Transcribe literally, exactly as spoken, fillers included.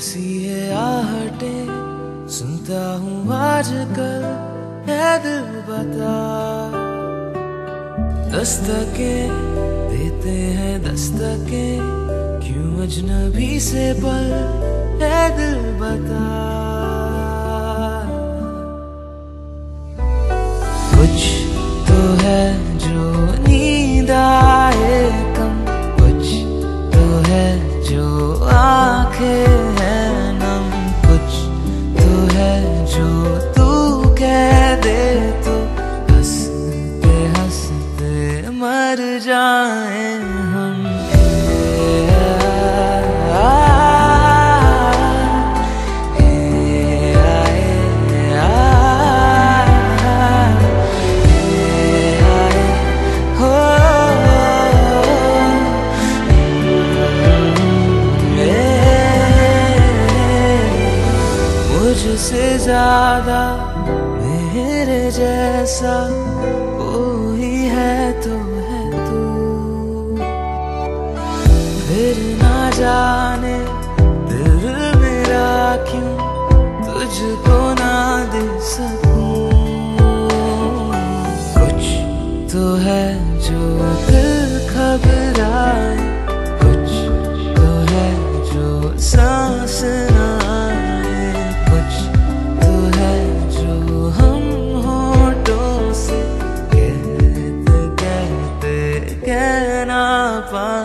सी है आहटें सुनता हूँ आजकल, है दिल बता। दस्तकें देते हैं दस्तकें, क्यों अजनबी से पल, है दिल बता। कुछ तो है जो नींद आए कम, कुछ तो है जो आंखें हैं नम, कुछ तो है जो तू कह दे तो हंसते हंसते मर जाए हम। मुझसे ज्यादा मेरे जैसा कोई है तो है तू, फिर ना जाने दिल मेरा क्यों तुझको ना दे सकूं। कुछ तो है जो दिल घबराए, कुछ तो है जो सांस ना आए, कुछ तो है जो हम होठों से कहते कहते कह ना पाए।